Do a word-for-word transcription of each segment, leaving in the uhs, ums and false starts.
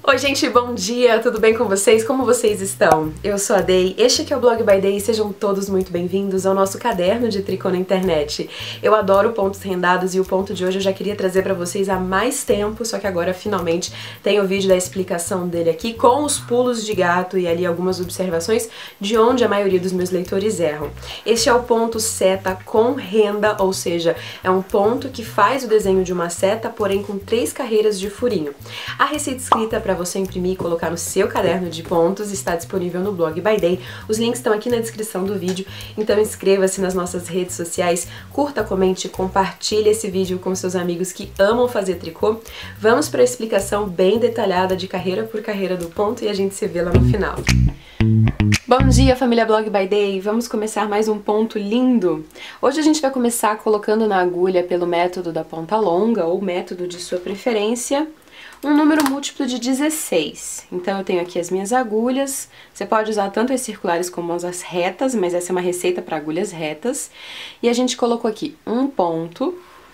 Oi gente, bom dia, tudo bem com vocês? Como vocês estão? Eu sou a Day, este aqui é o Blog by Day e sejam todos muito bem-vindos ao nosso caderno de tricô na internet. Eu adoro pontos rendados e o ponto de hoje eu já queria trazer pra vocês há mais tempo, só que agora finalmente tem o vídeo da explicação dele aqui com os pulos de gato e ali algumas observações de onde a maioria dos meus leitores erram. Este é o ponto seta com renda, ou seja, é um ponto que faz o desenho de uma seta, porém com três carreiras de furinho. A receita escrita para você imprimir e colocar no seu caderno de pontos está disponível no Blog by Day. Os links estão aqui na descrição do vídeo, então inscreva-se nas nossas redes sociais, curta, comente, compartilhe esse vídeo com seus amigos que amam fazer tricô. Vamos para a explicação bem detalhada de carreira por carreira do ponto e a gente se vê lá no final. Bom dia, família Blog by Day! Vamos começar mais um ponto lindo! Hoje a gente vai começar colocando na agulha pelo método da ponta longa ou método de sua preferência, um número múltiplo de dezesseis. Então eu tenho aqui as minhas agulhas, você pode usar tanto as circulares como as retas, mas essa é uma receita para agulhas retas. E a gente colocou aqui um ponto,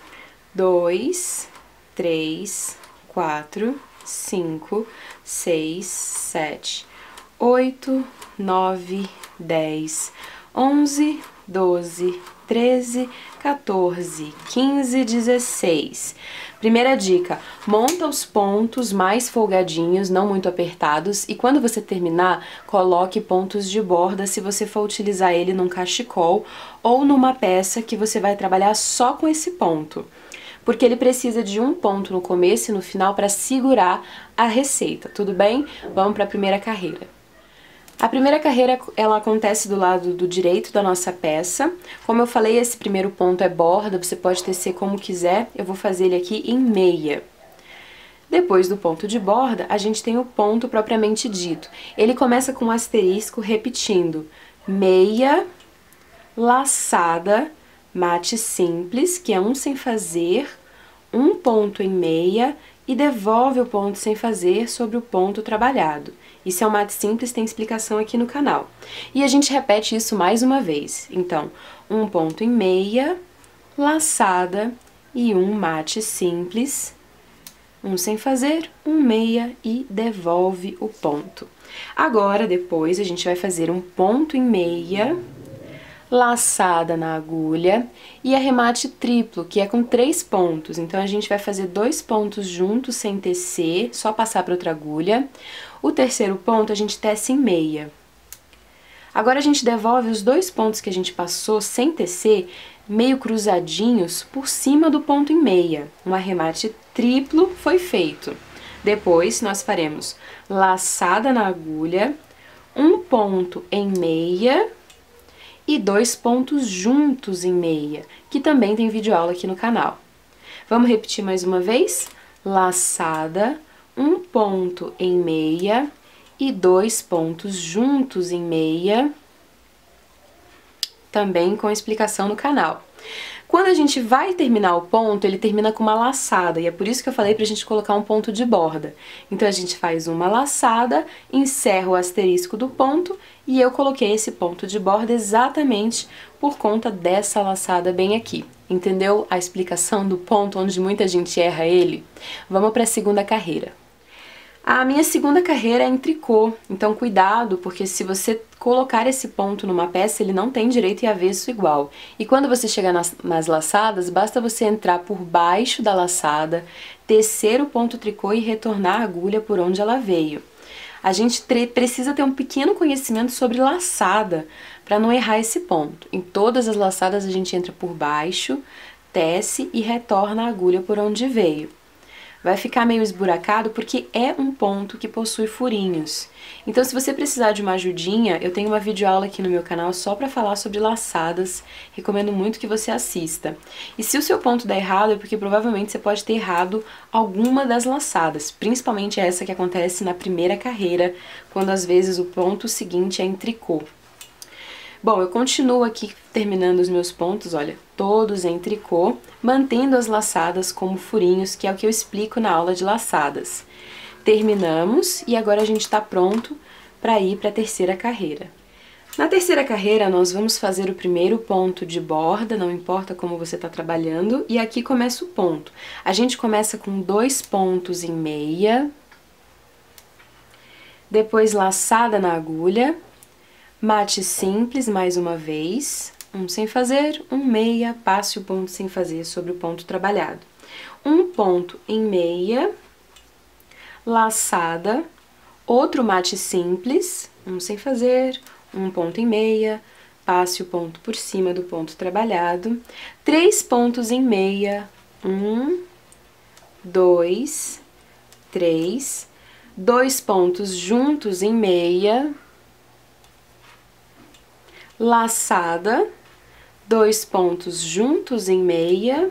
dois, três, quatro, cinco, seis, sete, oito, nove, dez, onze, doze, treze, quatorze, quinze, dezesseis. Primeira dica, monta os pontos mais folgadinhos, não muito apertados, e quando você terminar, coloque pontos de borda se você for utilizar ele num cachecol ou numa peça que você vai trabalhar só com esse ponto. Porque ele precisa de um ponto no começo e no final para segurar a receita, tudo bem? Vamos para a primeira carreira. A primeira carreira, ela acontece do lado do direito da nossa peça. Como eu falei, esse primeiro ponto é borda, você pode tecer como quiser, eu vou fazer ele aqui em meia. Depois do ponto de borda, a gente tem o ponto propriamente dito. Ele começa com um asterisco repetindo meia, laçada, mate simples, que é um sem fazer, um ponto em meia e devolve o ponto sem fazer sobre o ponto trabalhado. Isso é um mate simples, tem explicação aqui no canal. E a gente repete isso mais uma vez. Então, um ponto em meia, laçada e um mate simples, um sem fazer, um meia e devolve o ponto. Agora, depois, a gente vai fazer um ponto em meia, laçada na agulha e arremate triplo, que é com três pontos. Então, a gente vai fazer dois pontos juntos sem tecer, só passar para outra agulha. O terceiro ponto a gente tece em meia. Agora a gente devolve os dois pontos que a gente passou sem tecer, meio cruzadinhos, por cima do ponto em meia. Um arremate triplo foi feito. Depois nós faremos laçada na agulha, um ponto em meia e dois pontos juntos em meia, que também tem videoaula aqui no canal. Vamos repetir mais uma vez? Laçada, um ponto em meia e dois pontos juntos em meia, também com explicação no canal. Quando a gente vai terminar o ponto, ele termina com uma laçada, e é por isso que eu falei pra gente colocar um ponto de borda. Então a gente faz uma laçada, encerra o asterisco do ponto, e eu coloquei esse ponto de borda exatamente por conta dessa laçada bem aqui. Entendeu a explicação do ponto onde muita gente erra ele? Vamos para a segunda carreira. A minha segunda carreira é em tricô, então cuidado, porque se você colocar esse ponto numa peça, ele não tem direito e avesso igual. E quando você chegar nas, nas laçadas, basta você entrar por baixo da laçada, tecer o ponto tricô e retornar a agulha por onde ela veio. A gente precisa ter um pequeno conhecimento sobre laçada para não errar esse ponto. Em todas as laçadas a gente entra por baixo, tece e retorna a agulha por onde veio. Vai ficar meio esburacado porque é um ponto que possui furinhos. Então, se você precisar de uma ajudinha, eu tenho uma videoaula aqui no meu canal só para falar sobre laçadas. Recomendo muito que você assista. E se o seu ponto der errado, é porque provavelmente você pode ter errado alguma das laçadas, principalmente essa que acontece na primeira carreira, quando às vezes o ponto seguinte é em tricô. Bom, eu continuo aqui terminando os meus pontos, olha, todos em tricô, mantendo as laçadas como furinhos, que é o que eu explico na aula de laçadas. Terminamos e agora a gente está pronto para ir para a terceira carreira. Na terceira carreira, nós vamos fazer o primeiro ponto de borda, não importa como você está trabalhando, e aqui começa o ponto. A gente começa com dois pontos em meia, depois laçada na agulha, mate simples mais uma vez, um sem fazer, um meia, passe o ponto sem fazer sobre o ponto trabalhado. Um ponto em meia, laçada, outro mate simples, um sem fazer, um ponto em meia, passe o ponto por cima do ponto trabalhado, três pontos em meia, um, dois, três, dois pontos juntos em meia, laçada, dois pontos juntos em meia,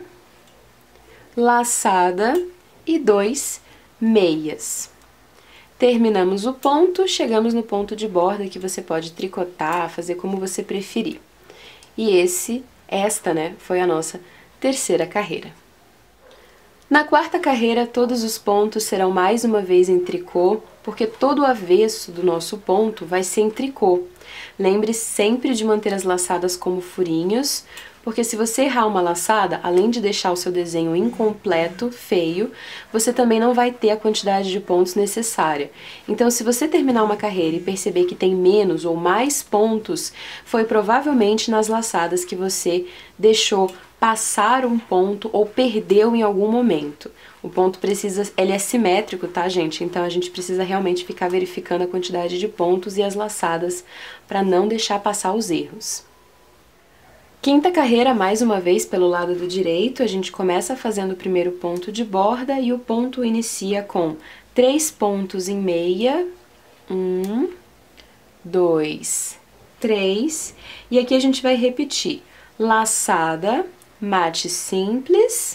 laçada e dois meias. Terminamos o ponto, chegamos no ponto de borda que você pode tricotar, fazer como você preferir. E esse, esta, né, foi a nossa terceira carreira. Na quarta carreira, todos os pontos serão mais uma vez em tricô, porque todo o avesso do nosso ponto vai ser em tricô. Lembre sempre de manter as laçadas como furinhos, porque se você errar uma laçada, além de deixar o seu desenho incompleto, feio, você também não vai ter a quantidade de pontos necessária. Então, se você terminar uma carreira e perceber que tem menos ou mais pontos, foi provavelmente nas laçadas que você deixou passar um ponto ou perdeu em algum momento. O ponto precisa, ele é simétrico, tá, gente? Então a gente precisa realmente ficar verificando a quantidade de pontos e as laçadas para não deixar passar os erros. Quinta carreira, mais uma vez pelo lado do direito, a gente começa fazendo o primeiro ponto de borda e o ponto inicia com três pontos em meia, um, dois, três, e aqui a gente vai repetir laçada, mate simples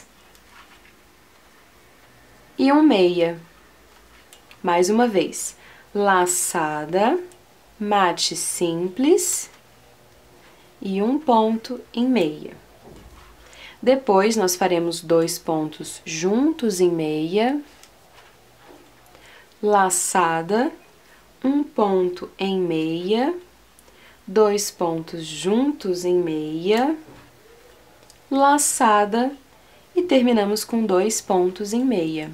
e um meia. Mais uma vez, laçada, mate simples e um ponto em meia. Depois, nós faremos dois pontos juntos em meia, laçada, um ponto em meia, dois pontos juntos em meia, laçada e terminamos com dois pontos em meia.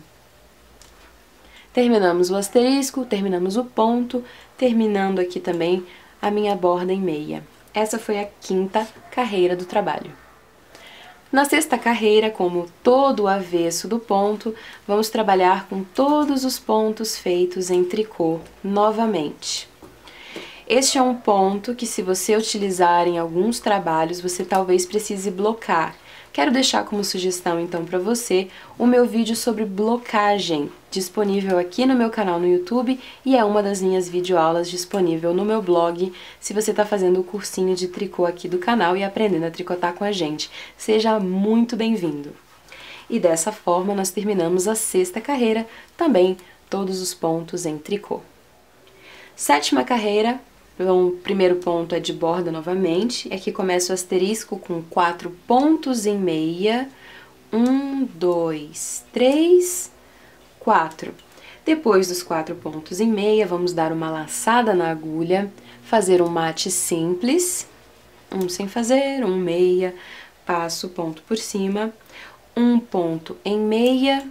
Terminamos o asterisco, terminamos o ponto, terminando aqui também a minha borda em meia. Essa foi a quinta carreira do trabalho. Na sexta carreira, como todo o avesso do ponto, vamos trabalhar com todos os pontos feitos em tricô novamente. Este é um ponto que, se você utilizar em alguns trabalhos, você talvez precise blocar. Quero deixar como sugestão, então, para você o meu vídeo sobre blocagem, disponível aqui no meu canal no YouTube, e é uma das minhas videoaulas disponível no meu blog, se você está fazendo o cursinho de tricô aqui do canal e aprendendo a tricotar com a gente. Seja muito bem-vindo! E dessa forma, nós terminamos a sexta carreira, também todos os pontos em tricô. Sétima carreira. Então, o primeiro ponto é de borda novamente, aqui começa o asterisco com quatro pontos em meia, um, dois, três, quatro. Depois dos quatro pontos em meia, vamos dar uma laçada na agulha, fazer um mate simples, um sem fazer, um meia, passo o ponto por cima, um ponto em meia,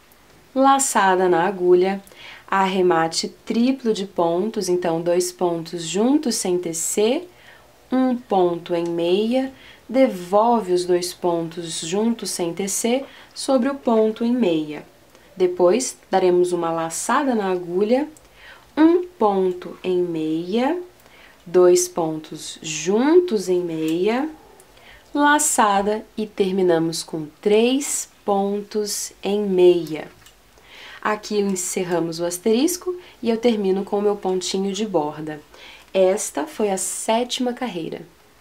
laçada na agulha, arremate triplo de pontos, então dois pontos juntos sem tecer, um ponto em meia, devolve os dois pontos juntos sem tecer sobre o ponto em meia. Depois, daremos uma laçada na agulha, um ponto em meia, dois pontos juntos em meia, laçada e terminamos com três pontos em meia. Aqui encerramos o asterisco e eu termino com o meu pontinho de borda. Esta foi a sétima carreira.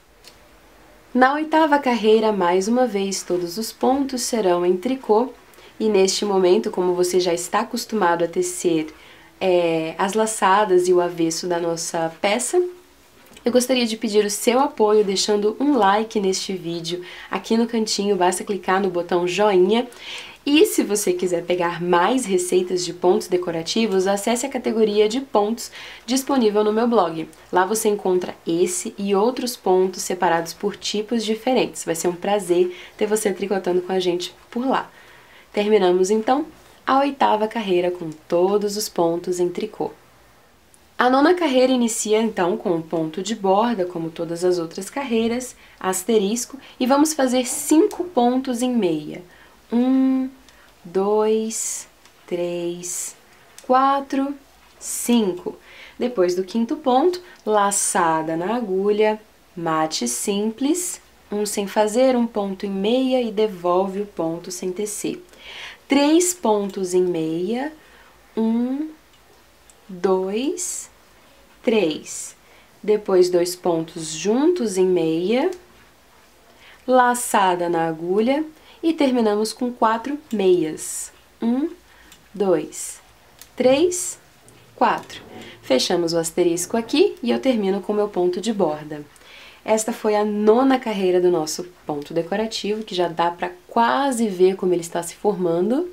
Na oitava carreira, mais uma vez, todos os pontos serão em tricô. E neste momento, como você já está acostumado a tecer é, as laçadas e o avesso da nossa peça, eu gostaria de pedir o seu apoio deixando um like neste vídeo. Aqui no cantinho, basta clicar no botão joinha. E se você quiser pegar mais receitas de pontos decorativos, acesse a categoria de pontos disponível no meu blog. Lá você encontra esse e outros pontos separados por tipos diferentes. Vai ser um prazer ter você tricotando com a gente por lá. Terminamos então a oitava carreira com todos os pontos em tricô. A nona carreira inicia então com um ponto de borda, como todas as outras carreiras, asterisco, e vamos fazer cinco pontos em meia. Um, dois, três, quatro, cinco. Depois do quinto ponto, laçada na agulha, mate simples, um sem fazer, um ponto em meia e devolve o ponto sem tecer. Três pontos em meia, um, dois, três. Depois dois pontos juntos em meia, laçada na agulha e terminamos com quatro meias. Um, dois, três, quatro. Fechamos o asterisco aqui e eu termino com o meu ponto de borda. Esta foi a nona carreira do nosso ponto decorativo, que já dá para quase ver como ele está se formando.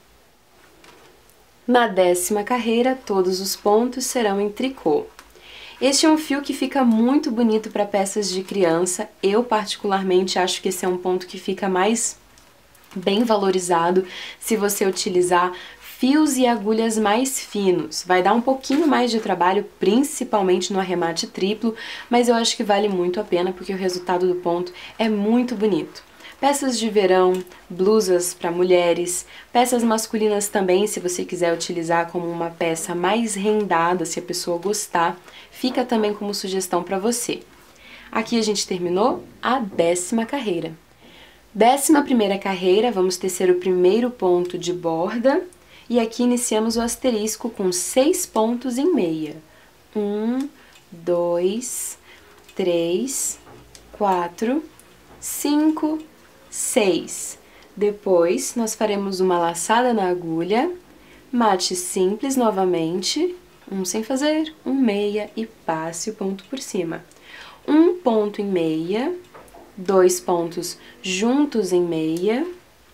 Na décima carreira, todos os pontos serão em tricô. Este é um fio que fica muito bonito para peças de criança. Eu, particularmente, acho que esse é um ponto que fica mais bem valorizado se você utilizar fios e agulhas mais finos. Vai dar um pouquinho mais de trabalho, principalmente no arremate triplo, mas eu acho que vale muito a pena porque o resultado do ponto é muito bonito. Peças de verão, blusas para mulheres, peças masculinas também, se você quiser utilizar como uma peça mais rendada, se a pessoa gostar, fica também como sugestão para você. Aqui a gente terminou a décima carreira. Décima primeira carreira, vamos tecer o primeiro ponto de borda e aqui iniciamos o asterisco com seis pontos em meia. Um, dois, três, quatro, cinco, seis. Depois, nós faremos uma laçada na agulha, mate simples novamente, um sem fazer, um meia e passe o ponto por cima. Um ponto em meia, dois pontos juntos em meia,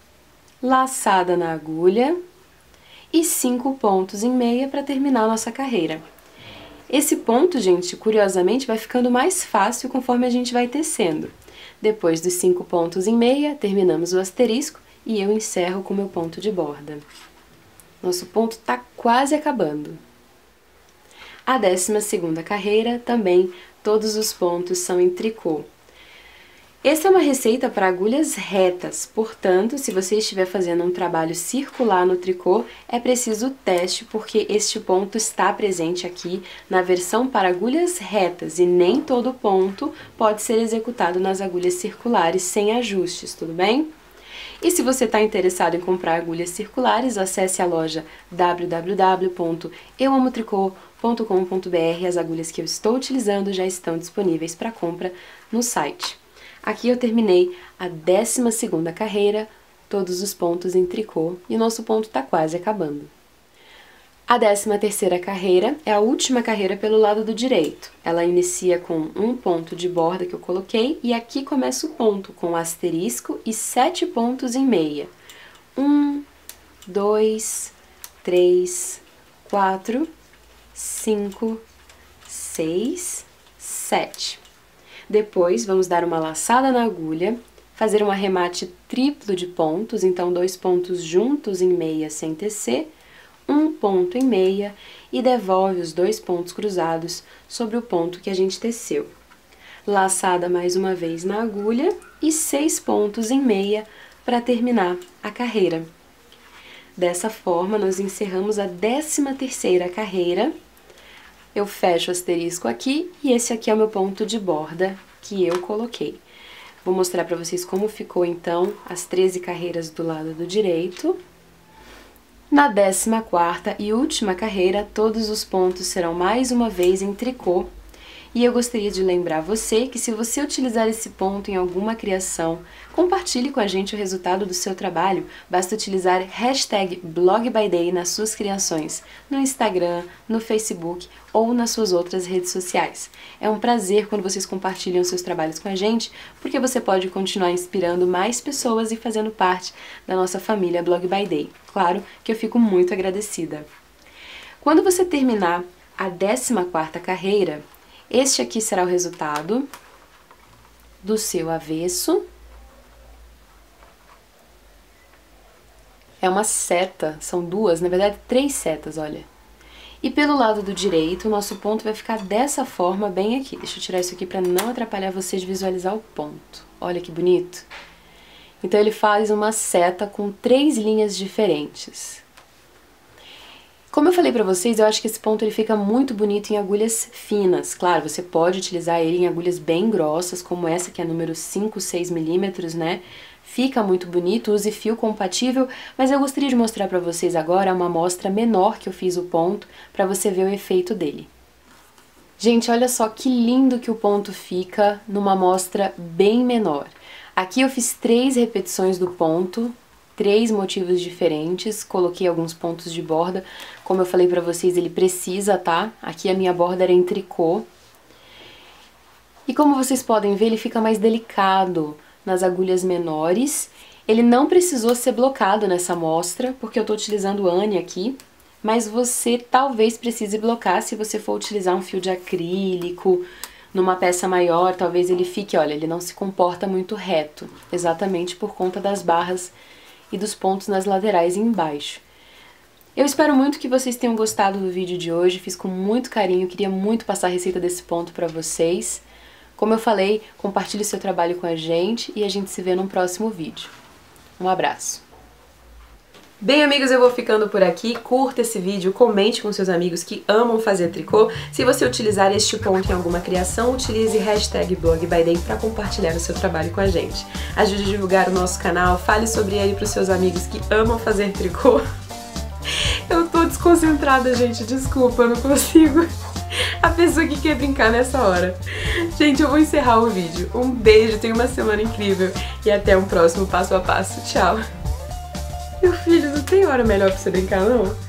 laçada na agulha e cinco pontos em meia para terminar a nossa carreira. Esse ponto, gente, curiosamente, vai ficando mais fácil conforme a gente vai tecendo. Depois dos cinco pontos em meia, terminamos o asterisco e eu encerro com o meu ponto de borda. Nosso ponto está quase acabando. A décima segunda carreira, também, todos os pontos são em tricô. Essa é uma receita para agulhas retas, portanto, se você estiver fazendo um trabalho circular no tricô, é preciso teste, porque este ponto está presente aqui na versão para agulhas retas e nem todo ponto pode ser executado nas agulhas circulares sem ajustes, tudo bem? E se você está interessado em comprar agulhas circulares, acesse a loja w w w ponto eu amo tricô ponto com ponto b r. As agulhas que eu estou utilizando já estão disponíveis para compra no site. Aqui eu terminei a décima segunda carreira, todos os pontos em tricô, e o nosso ponto está quase acabando. A décima terceira carreira é a última carreira pelo lado do direito. Ela inicia com um ponto de borda que eu coloquei, e aqui começa o ponto com asterisco e sete pontos em meia. Um, dois, três, quatro, cinco, seis, sete. Depois, vamos dar uma laçada na agulha, fazer um arremate triplo de pontos, então dois pontos juntos em meia sem tecer, um ponto em meia e devolve os dois pontos cruzados sobre o ponto que a gente teceu. Laçada mais uma vez na agulha e seis pontos em meia para terminar a carreira. Dessa forma, nós encerramos a décima terceira carreira. Eu fecho o asterisco aqui e esse aqui é o meu ponto de borda que eu coloquei. Vou mostrar para vocês como ficou, então, as treze carreiras do lado do direito. Na décima quarta e última carreira, todos os pontos serão mais uma vez em tricô. E eu gostaria de lembrar você que se você utilizar esse ponto em alguma criação, compartilhe com a gente o resultado do seu trabalho. Basta utilizar hashtag BlogByDay nas suas criações, no Instagram, no Facebook ou nas suas outras redes sociais. É um prazer quando vocês compartilham seus trabalhos com a gente, porque você pode continuar inspirando mais pessoas e fazendo parte da nossa família BlogByDay. Claro que eu fico muito agradecida. Quando você terminar a décima quarta carreira, este aqui será o resultado do seu avesso. É uma seta, são duas, na verdade três setas, olha. E pelo lado do direito, o nosso ponto vai ficar dessa forma bem aqui. Deixa eu tirar isso aqui para não atrapalhar você de visualizar o ponto. Olha que bonito. Então ele faz uma seta com três linhas diferentes. Como eu falei pra vocês, eu acho que esse ponto ele fica muito bonito em agulhas finas. Claro, você pode utilizar ele em agulhas bem grossas, como essa que é número cinco, seis milímetros, né? Fica muito bonito, use fio compatível, mas eu gostaria de mostrar pra vocês agora uma amostra menor que eu fiz o ponto, pra você ver o efeito dele. Gente, olha só que lindo que o ponto fica numa amostra bem menor. Aqui eu fiz três repetições do ponto, três motivos diferentes, coloquei alguns pontos de borda, como eu falei pra vocês, ele precisa, tá? Aqui a minha borda era em tricô. E como vocês podem ver, ele fica mais delicado nas agulhas menores. Ele não precisou ser blocado nessa amostra, porque eu tô utilizando Anne aqui, mas você talvez precise blocar se você for utilizar um fio de acrílico, numa peça maior, talvez ele fique, olha, ele não se comporta muito reto, exatamente por conta das barras e dos pontos nas laterais e embaixo. Eu espero muito que vocês tenham gostado do vídeo de hoje, fiz com muito carinho, queria muito passar a receita desse ponto pra vocês. Como eu falei, compartilhe seu trabalho com a gente e a gente se vê num próximo vídeo. Um abraço! Bem, amigos, eu vou ficando por aqui. Curta esse vídeo, comente com seus amigos que amam fazer tricô. Se você utilizar este ponto em alguma criação, utilize hashtag blogbyday para compartilhar o seu trabalho com a gente. Ajude a divulgar o nosso canal, fale sobre ele para os seus amigos que amam fazer tricô. Eu tô desconcentrada, gente, desculpa, eu não consigo. A pessoa que quer brincar nessa hora. Gente, eu vou encerrar o vídeo. Um beijo, tenha uma semana incrível e até um próximo passo a passo. Tchau! Meu filho, não tem hora melhor pra você brincar, não?